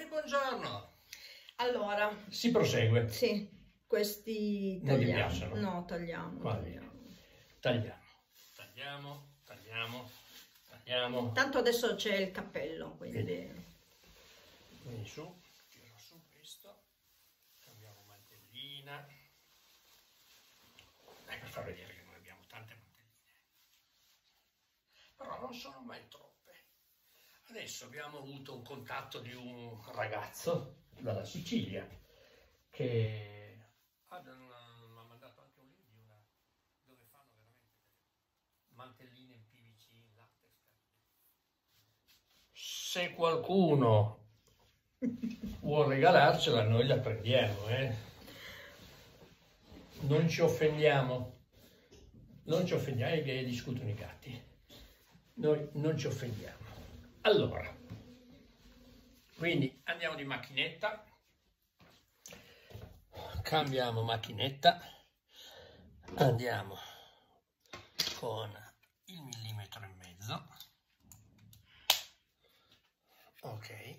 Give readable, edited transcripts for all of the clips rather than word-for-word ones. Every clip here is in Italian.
buongiorno. Allora, Si prosegue. sì, questi Non ti tagliamo. piacciono? No, tagliamo, Quali? Tagliamo. Tanto adesso c'è il cappello, quindi... Quindi su, tiro su questo, cambiamo mantellina. Per far vedere che noi abbiamo tante mantelline. Però non sono mai troppe. Adesso abbiamo avuto un contatto di un ragazzo dalla Sicilia che mi ha mandato anche un link di una dove fanno veramente delle mantelline in PVC, in latex. Se qualcuno vuol regalarcela, noi la prendiamo, Non ci offendiamo. Non ci offendiamo, è che discutono i gatti. Noi non ci offendiamo. Allora, quindi andiamo di macchinetta, cambiamo macchinetta, andiamo con il 1,5 mm, ok,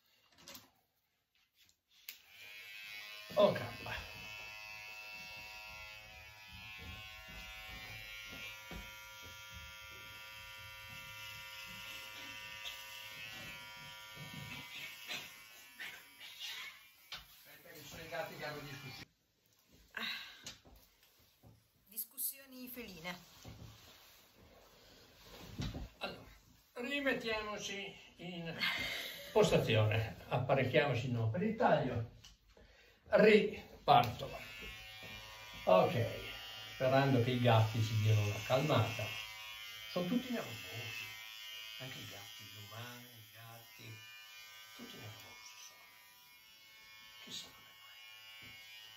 ok. Discussioni feline. Allora, rimettiamoci in postazione, apparecchiamoci no per il taglio, riparto. Ok, sperando che i gatti si diano una calmata. Sono tutti nervosi, anche i gatti, gli umani, i gatti, tutti nervosi sono. Chissà come mai.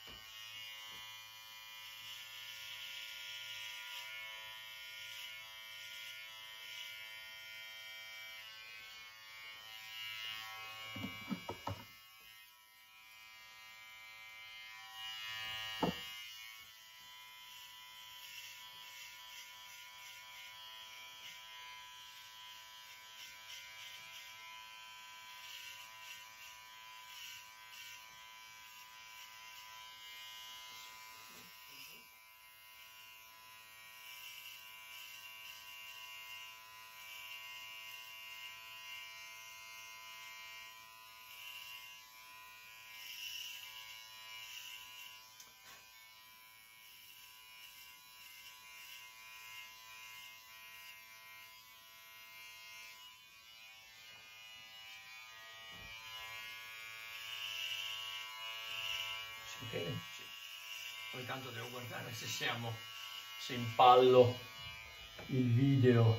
Sì. Ogni tanto devo guardare se impallo il video.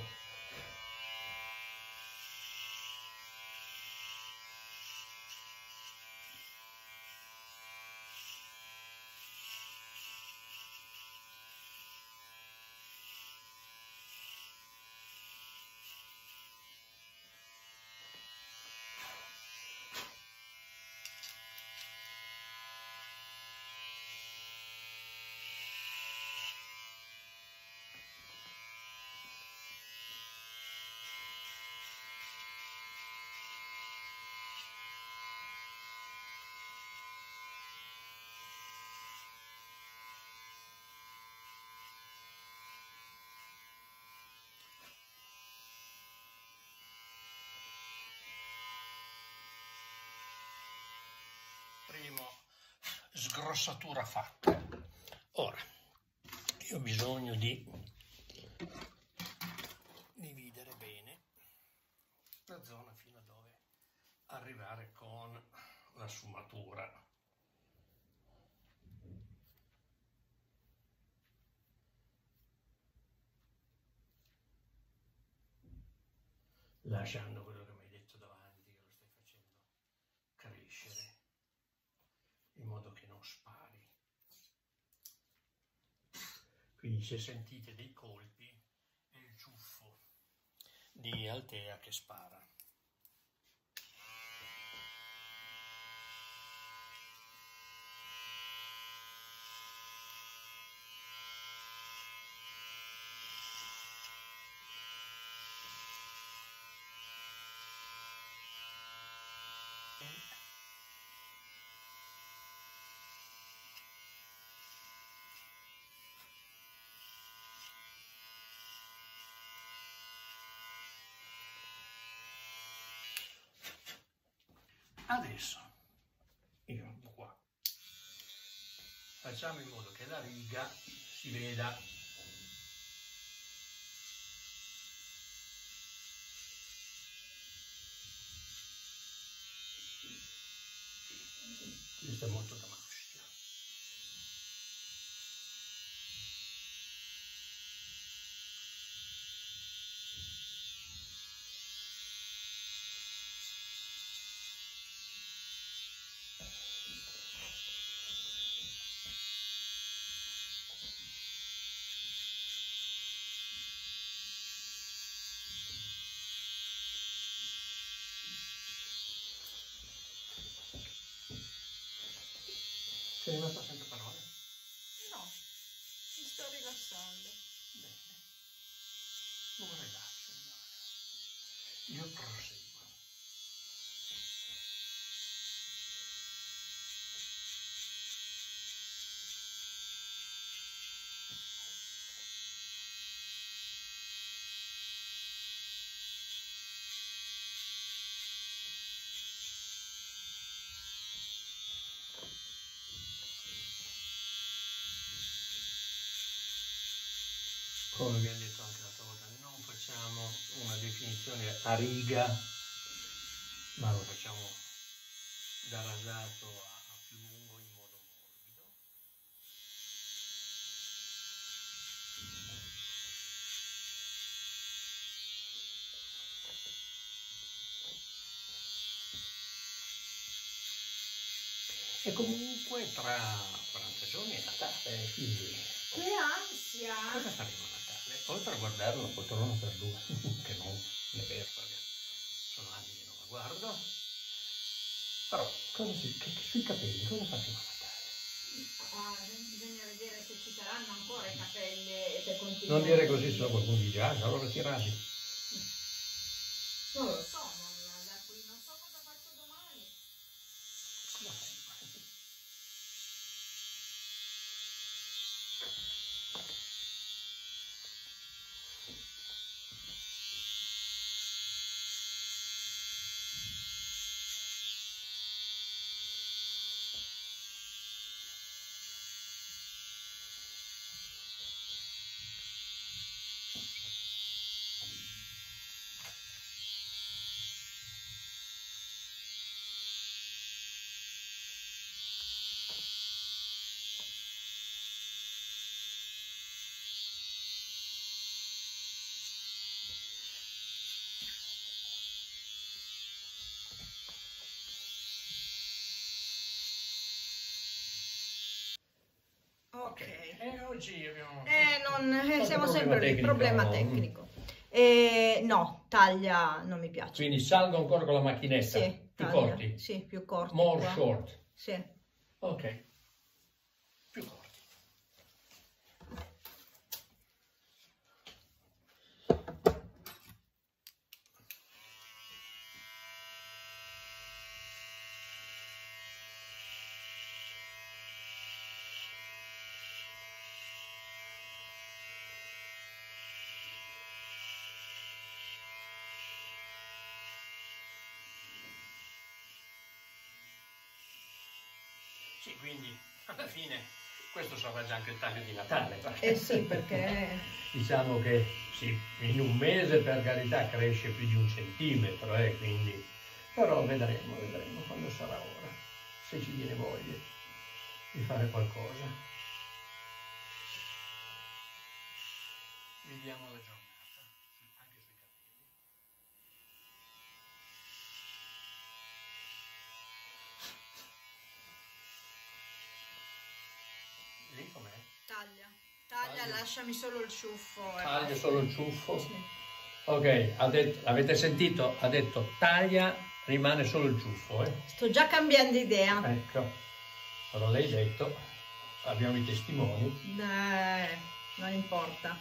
Primo sgrossatura fatta. Ora io ho bisogno di dividere bene la zona fino a dove arrivare con la sfumatura. Lasciando quello che mi hai detto davanti, che lo stai facendo crescere in modo che non spari. Quindi se sentite dei colpi è il ciuffo di Altea che spara. Adesso io qua facciamo in modo che la riga si veda. Questo è molto da maschio. Sei rimasta senza parole? No, mi sto rilassando. Bene. Non relaxo. Io proseguo. Come vi ho detto anche l'altra volta, non facciamo una definizione a riga, ma lo facciamo da rasato a più lungo in modo morbido. E comunque tra 40 giorni è Natale, quindi Che ansia! cosa faremo a Natale? Oltre a guardare la poltrona per due, che non è vero perché sono anni che non la guardo, però sui capelli cosa faremo a Natale? Bisogna vedere se ci saranno ancora i capelli per continuare. Non dire così, se no qualcuno dice, ah, allora ti rasi. Non lo so, non so cosa faccio domani. Cosa fai? Ok. E oggi abbiamo... Siamo problema sempre lì, tecnico. problema tecnico. No, taglia non mi piace. Quindi salgo ancora con la macchinetta, Sì, più taglia. corti, Sì, più corti. more qua. short, Sì. ok, più corti. Sì, quindi alla fine questo sarà già anche il taglio di Natale. Eh sì, perché... Diciamo che sì, in un mese per carità cresce più di 1 centimetro, quindi... Però vedremo quando sarà ora, se ci viene voglia di fare qualcosa. Viviamo la giornata, anche sui capelli. Lì com'è? Taglia, lasciami solo il ciuffo. Taglia solo il ciuffo? Sì. Ok, avete sentito? Ha detto taglia, rimane solo il ciuffo, Sto già cambiando idea. Ecco, allora l'hai detto, abbiamo i testimoni. Non importa.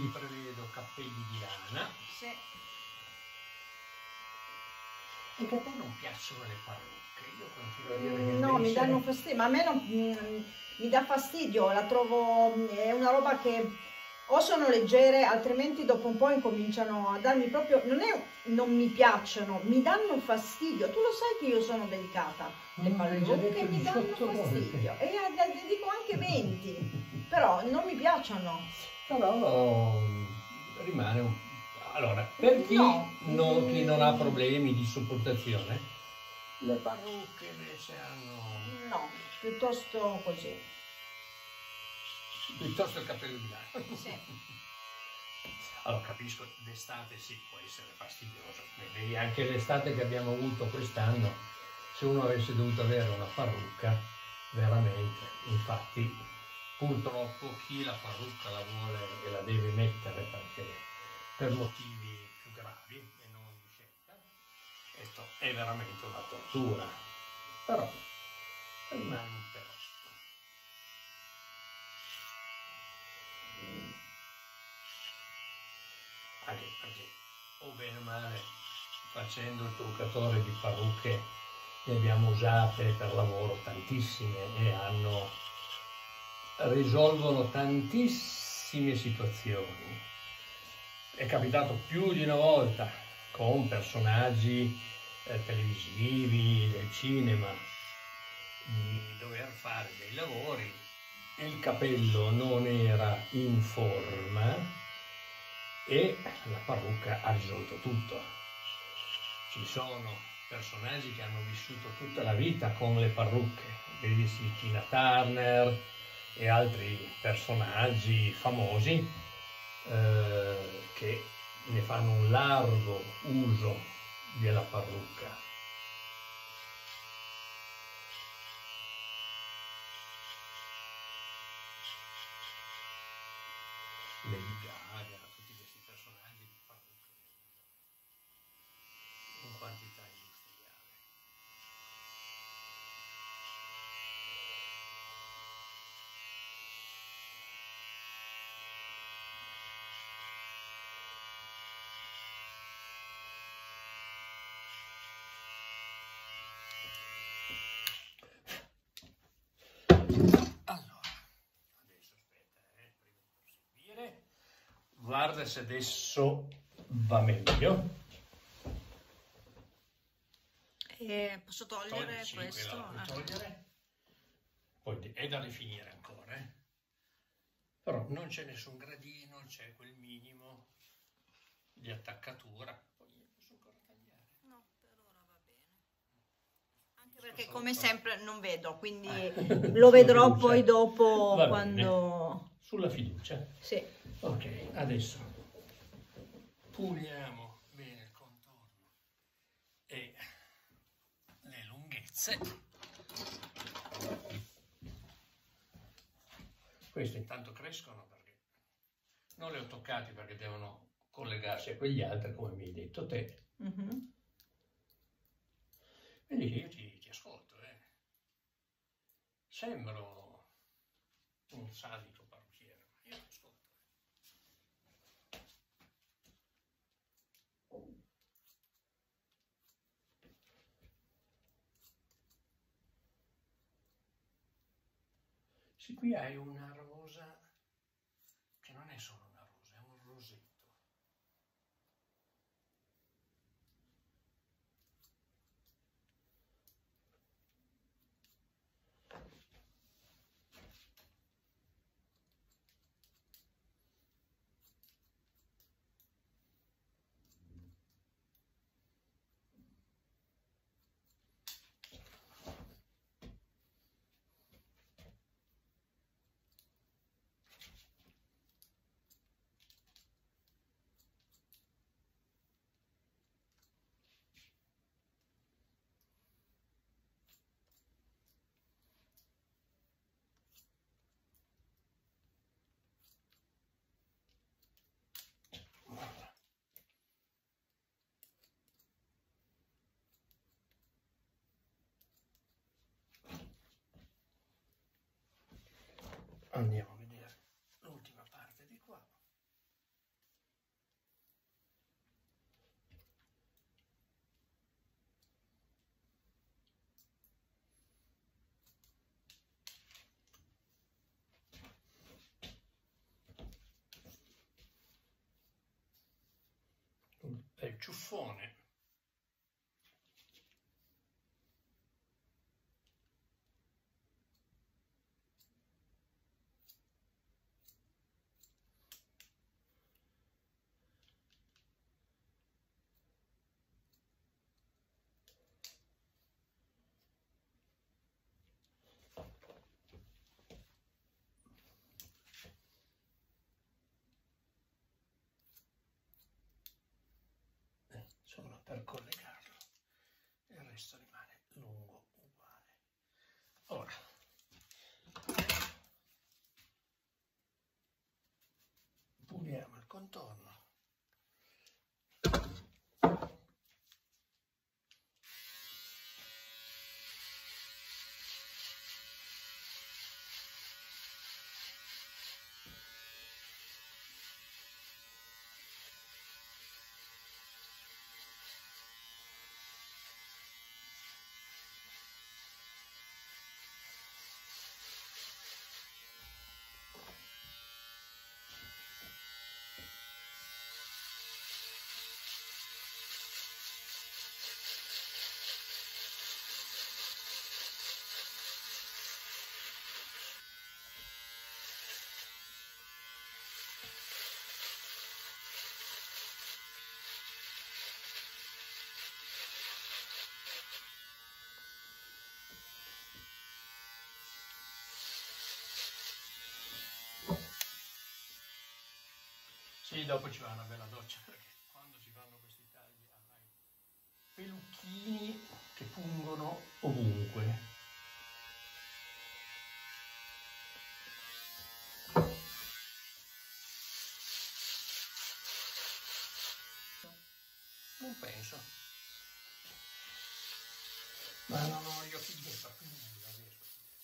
quindi prevedo cappelli di lana. Sì. E che a te non piacciono le parrucche? Io continuo a dire che No, mi invece... danno fastidio, ma a me non, mi dà fastidio, la trovo, è una roba che o sono leggere, altrimenti dopo un po' incominciano a darmi proprio, non mi piacciono, mi danno fastidio. Tu lo sai che io sono delicata, le parrucche mi danno fastidio, e le dico anche 20, però non mi piacciono. Però rimane un... Allora, per chi, No. chi non ha problemi di sopportazione, le parrucche invece hanno... No, piuttosto così. Piuttosto il capello di lana. Sì. Allora, capisco, d'estate sì, può essere fastidioso. Vedi anche l'estate che abbiamo avuto quest'anno, se uno avesse dovuto avere una parrucca, veramente, infatti, purtroppo chi la parrucca la vuole e la deve mettere perché per motivi più gravi e non di scelta, è veramente una tortura. Però rimane un però. Anche perché, o bene o male, facendo il truccatore di parrucche, ne abbiamo usate per lavoro tantissime e risolvono tantissime situazioni. È capitato più di una volta con personaggi televisivi, del cinema, di dover fare dei lavori, il capello non era in forma e la parrucca ha risolto tutto. Ci sono personaggi che hanno vissuto tutta la vita con le parrucche, vedi Tina Turner e altri personaggi famosi che ne fanno un largo uso della parrucca. Lady Gaga, tutti questi personaggi di parrucche in quantità industriale. Allora, adesso aspetta, prima di proseguire, guarda se adesso va meglio. Posso togliere Sì, questo? quella la puoi togliere. Poi è da rifinire ancora, però non c'è nessun gradino, c'è quel minimo di attaccatura. Poi posso ancora tagliare. No, per ora va bene. Anche perché come sempre non vedo, quindi lo vedrò fiducia. poi dopo Va quando... bene. Sulla fiducia. Sì. Ok, adesso puliamo bene il contorno e le lunghezze. Queste intanto crescono perché non le ho toccate perché devono collegarsi a quegli altri, come mi hai detto te. Vedi che io ti ascolto, Sembro un sadico parrucchiere, ma io ti ascolto. Sì, qui hai una rosa che non è solo una rosa, è un rosetto. Andiamo a vedere l'ultima parte di qua. del ciuffone. Solo per collegarlo, il resto rimane lungo uguale. Ora puliamo il contorno. Sì, dopo ci va una bella doccia, perché quando si fanno questi tagli avrai pelucchini che pungono ovunque. Non penso. Ma non ho gli occhi dietro, quindi non riesco.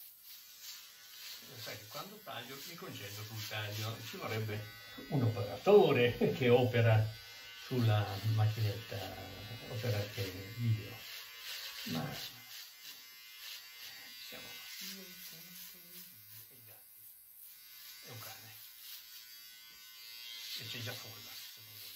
Sai che quando taglio mi concentro sul taglio, ci vorrebbe un operatore che opera sulla macchinetta, opera anche video, ma siamo io, e i gatti e un cane, e c'è già folla secondo me.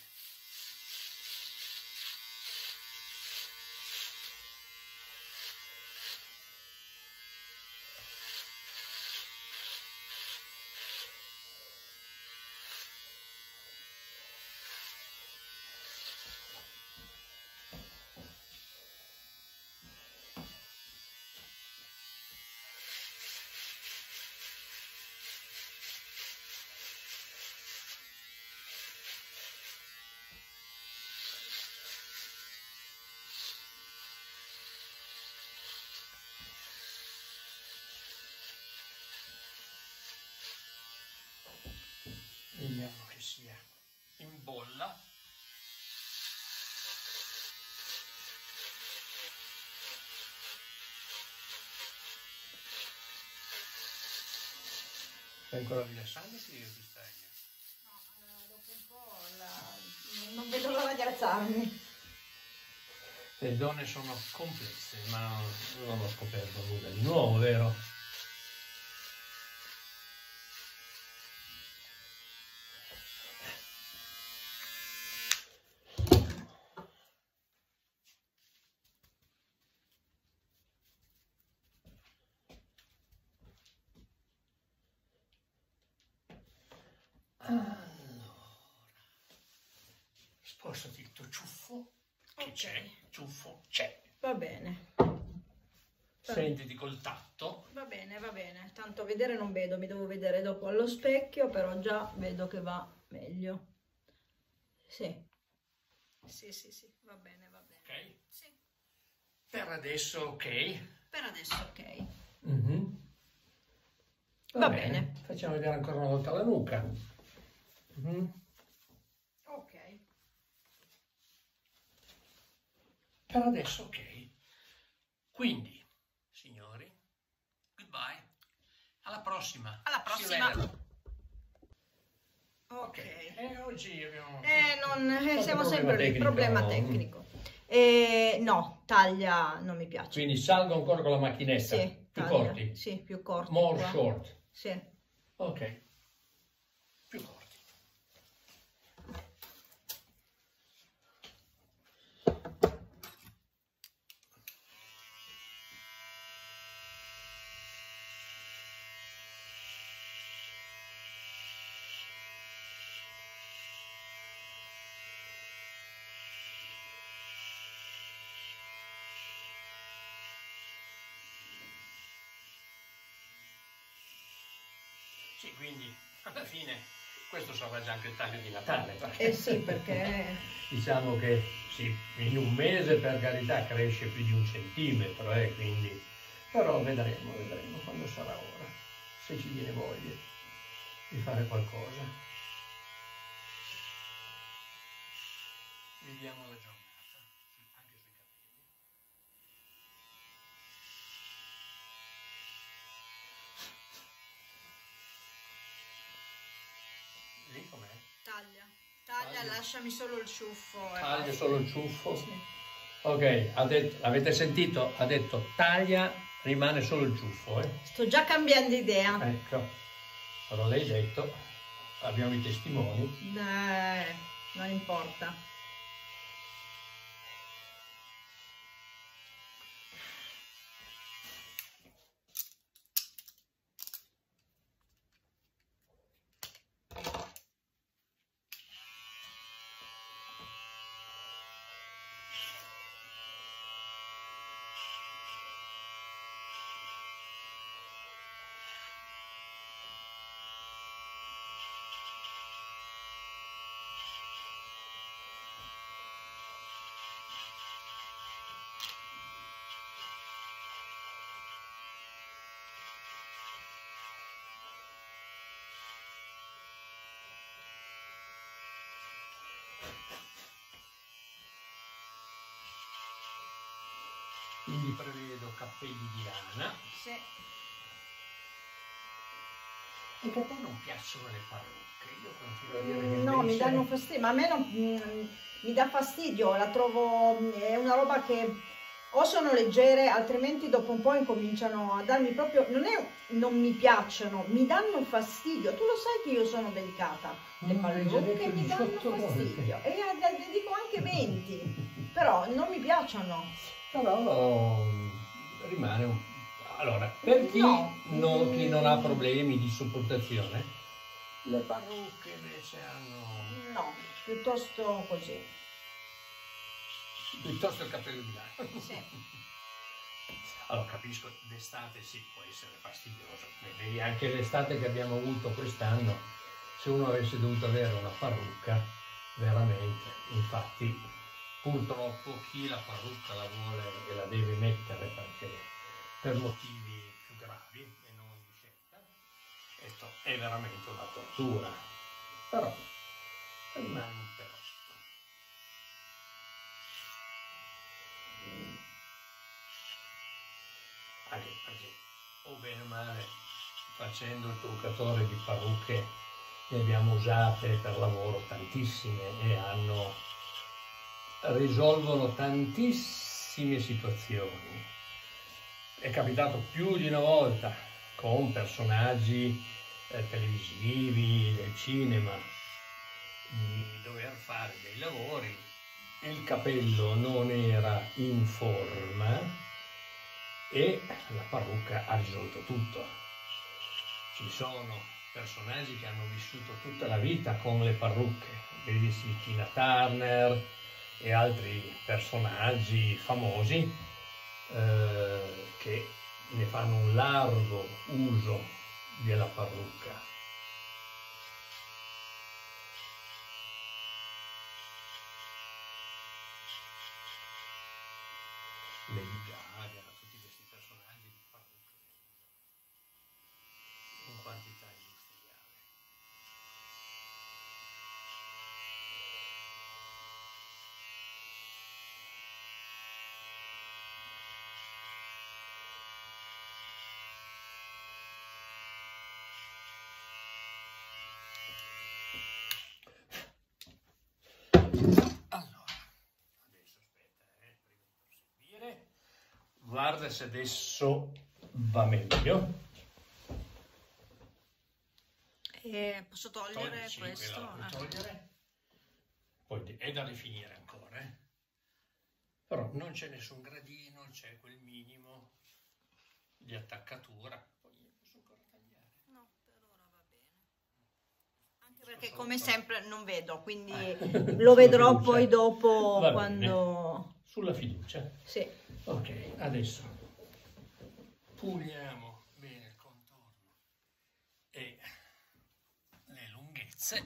Vediamo che sia in bolla. Stai ancora rilassando che io ti stagno? No, dopo un po' non vedo l'ora di alzarmi. Le donne sono complesse, ma non ho scoperto nulla di nuovo, vero? Allora, spostati il tuo ciuffo, che c'è, ciuffo c'è. Va bene. Sentiti col tatto. Va bene, tanto a vedere non vedo, mi devo vedere dopo allo specchio, però già vedo che va meglio. Sì, va bene. Ok? Sì. Per adesso ok. Per adesso ok. Va bene. Facciamo vedere ancora una volta la nuca. Ok. Per adesso ok. Quindi, signori, goodbye. Alla prossima. Alla prossima. Ok. Oggi abbiamo... siamo sempre lì, problema tecnico. No, taglia non mi piace. Quindi salgo ancora con la macchinetta. Sì, più taglia. corti. Sì, più corti. More qua. short. Sì. Ok. Più corti. Sì, quindi alla fine questo sarà già anche il taglio di Natale. Eh sì, perché diciamo che sì, in un mese per carità cresce più di 1 centimetro, quindi, però vedremo quando sarà ora, se ci viene voglia di fare qualcosa. Vediamo la giornata, anche sui capelli. Lì com'è? taglia, lasciami solo il ciuffo. Taglia solo il ciuffo? Sì. Ok, avete sentito? Ha detto taglia, rimane solo il ciuffo. Sto già cambiando idea. Ecco, però lei ha detto, abbiamo i testimoni. Non importa. Quindi prevedo capelli di lana. Sì. E che a te non piacciono le parrucche? Io continuo a dire che No, invece... mi danno fastidio, ma a me non, mi dà fastidio, la trovo, è una roba che o sono leggere, altrimenti dopo un po' incominciano a darmi proprio, non mi piacciono, mi danno fastidio. Tu lo sai che io sono delicata, le parrucche mi danno fastidio, e ne dico anche 20, però non mi piacciono. Però rimane un... Allora, per chi, chi non ha problemi di sopportazione, le parrucche invece hanno... No, piuttosto così. Piuttosto il capello di lana. Sì. Allora, capisco, d'estate sì, può essere fastidioso. Vedi anche l'estate che abbiamo avuto quest'anno, se uno avesse dovuto avere una parrucca, veramente, infatti, purtroppo chi la parrucca la vuole e la deve mettere perché per motivi più gravi e non di scelta, è veramente una tortura. Però rimane un però. Anche perché, o bene o male, facendo il truccatore di parrucche, ne abbiamo usate per lavoro tantissime e risolvono tantissime situazioni. È capitato più di una volta con personaggi televisivi, del cinema, di dover fare dei lavori, il capello non era in forma e la parrucca ha risolto tutto. Ci sono personaggi che hanno vissuto tutta la vita con le parrucche, vedi Tina Turner e altri personaggi famosi che ne fanno un largo uso della parrucca. Lady Gaga, tutti questi personaggi di parrucca in quantità industriale. Guarda se adesso va meglio. Posso togliere questo? Togliere. Poi è da rifinire ancora. Però non c'è nessun gradino, c'è quel minimo di attaccatura. Poi posso ancora tagliare. No, per ora va bene. Anche perché come sempre non vedo, quindi lo vedrò poi dopo quando... Sulla fiducia. Sì. Ok, adesso puliamo bene il contorno e ragazze.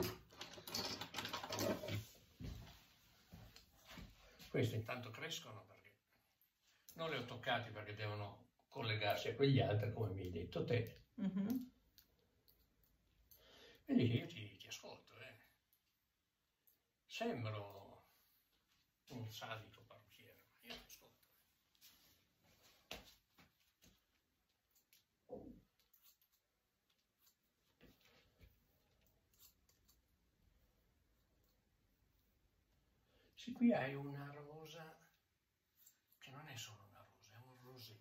Queste intanto crescono perché non le ho toccate perché devono collegarsi a quegli altri, come mi hai detto te. Quindi io ti ascolto, Sembro un sadico parrucchiere, ma io ti ascolto. Sì, qui hai una rosa che non è solo una rosa, è un rosetto.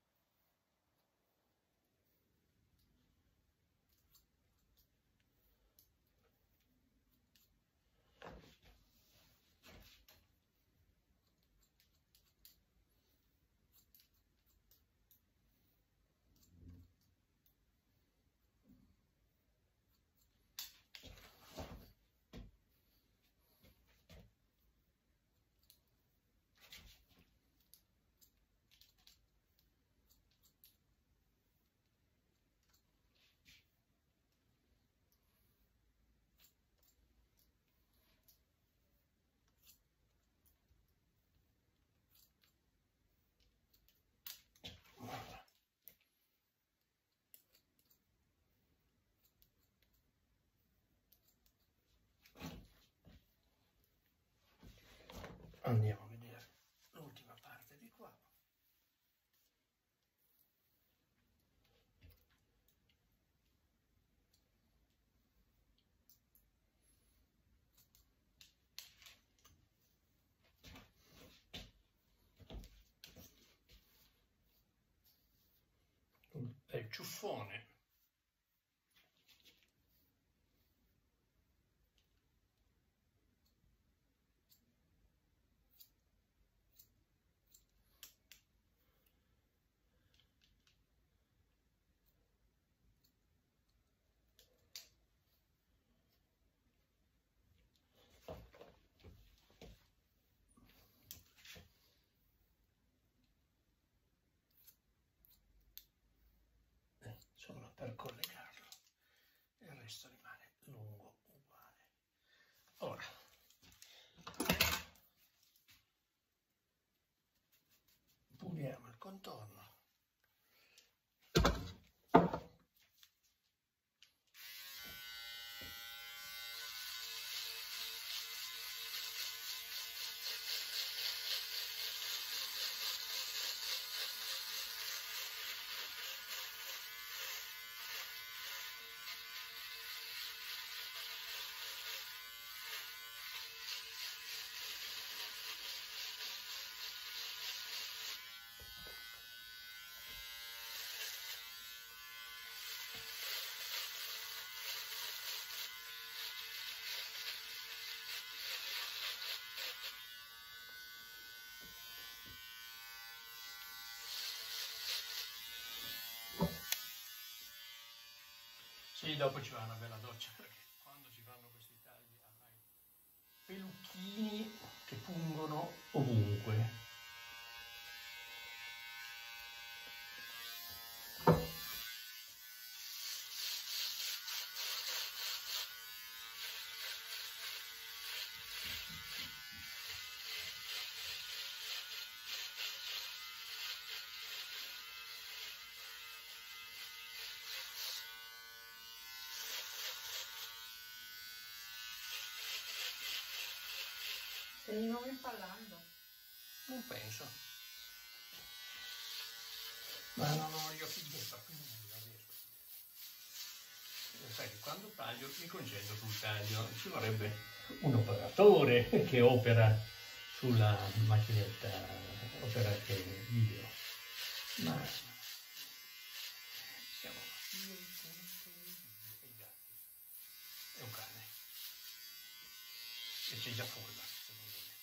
Andiamo a vedere l'ultima parte di qua. È il ciuffone. Solo per collegarlo, e il resto rimane lungo uguale. Ora puliamo il contorno. Sì, dopo ci va una bella doccia perché quando si fanno questi tagli avrai pelucchini che pungono ovunque. Sei di nuovo impallando? Non penso. Ma non ho gli occhi dietro, quindi non riesco. Sai che quando taglio mi concentro sul taglio, ci vorrebbe un operatore che opera sulla macchinetta operate video. Ma siamo io, e i gatti. E un cane. E c'è già forma, secondo me.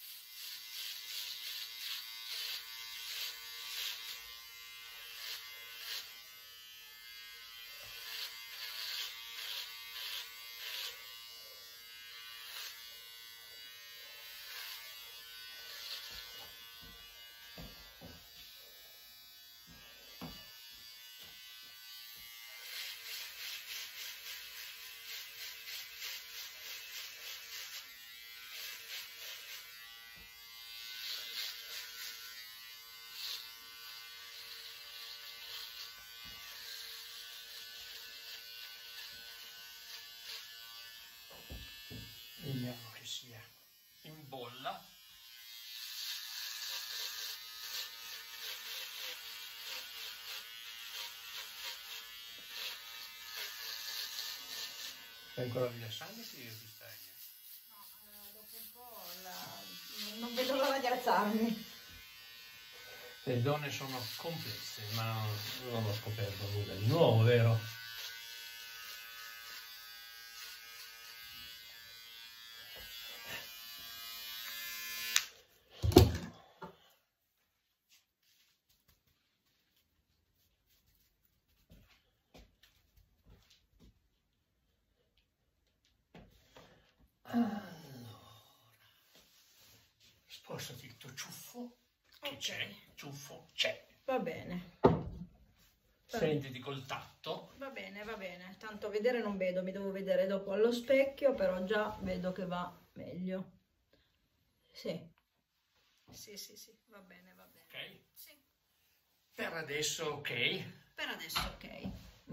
sia in bolla. È ancora rilassante che io ti stai? No, dopo un po' non vedo l'ora di alzarmi. Le donne sono complesse, ma non ho scoperto nulla di nuovo, vero? Allora, spostati il tuo ciuffo, che c'è, ciuffo c'è. Va bene. Sentiti col tatto. Va bene, tanto vedere non vedo, mi devo vedere dopo allo specchio, però già vedo che va meglio. Sì, va bene. Ok? Sì. Per adesso ok. Per adesso ok.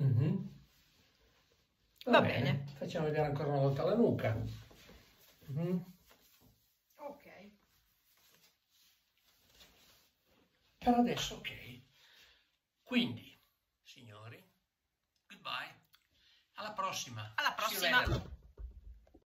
Va bene. Facciamo vedere ancora una volta la nuca. Ok. Per adesso ok. Quindi, signori, goodbye. Alla prossima. Alla prossima.